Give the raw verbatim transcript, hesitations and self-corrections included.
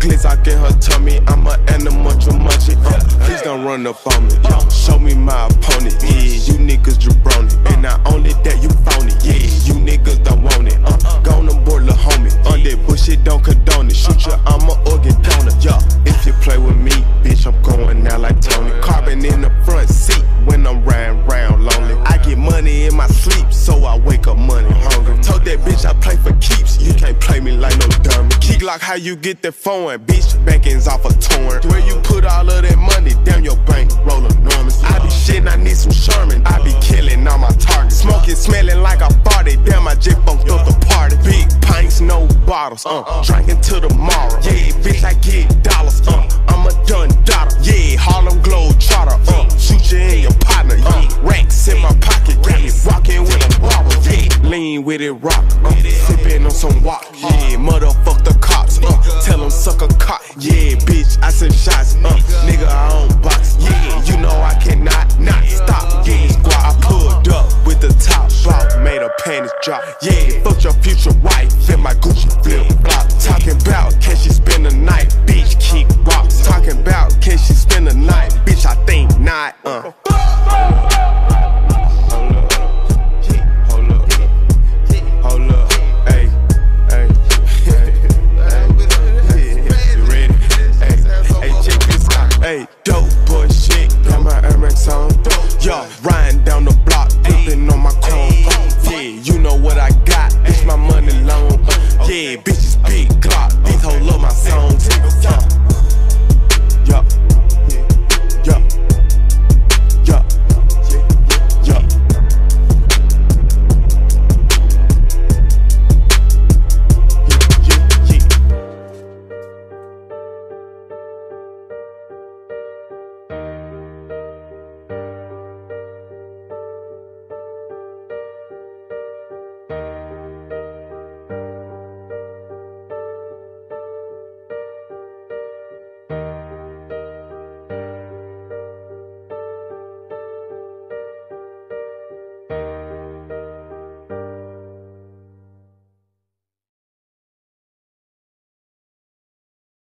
glitz out in her tummy. I'm an animal to munchie. Uh, please don't run up on me. Uh, show me my opponent. Yeah, you niggas jabroni. And not only that, you phony. Yeah, you niggas don't want it. Uh, go on board, lil' homie. On that bullshit, don't condone it. Shoot ya, I'm a organ donor. Yeah, if you play with me, bitch, I'm going out like Tony. Carbon in the front seat when I'm riding round lonely. I get money in my sleep, so I wake up money hungry. Told that bitch I play for keeps. You can't play me like no dummy. Key Glock, how you get that phone? Bitch, backends off a torrent. Where you put all of that money? Down your bank, roll enormous. I be shitting, I need some Sherman. I be killing all my targets. Smoking, smelling like I farted. Damn, I just bumped up the party. Big pints, no bottles. Uh, drinking till tomorrow. Yeah, bitch, I get dollars. Uh, I'm a done daughter. Yeah, Harlem Globetrotter. Uh, shoot you in your partner. Uh, racks in my pocket. Yeah, walking with a barber. Yeah, lean with it, rock. Uh, sipping on some wok. Yeah,